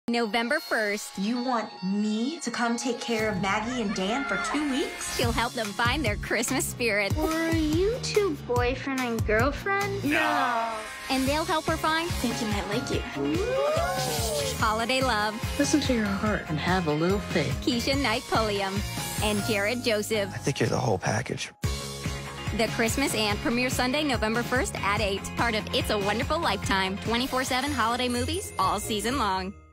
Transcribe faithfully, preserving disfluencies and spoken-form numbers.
November first. You want me to come take care of Maggie and Dan for two weeks? She'll help them find their Christmas spirit. Were you two boyfriend and girlfriend? No. And they'll help her find I think you might like it. holiday love. Listen to your heart and have a little faith. Keshia Knight Pulliam and Jarod Joseph. I think you're the whole package. The Christmas Aunt premieres Sunday, November first at eight. Part of It's a Wonderful Lifetime. twenty-four seven holiday movies all season long.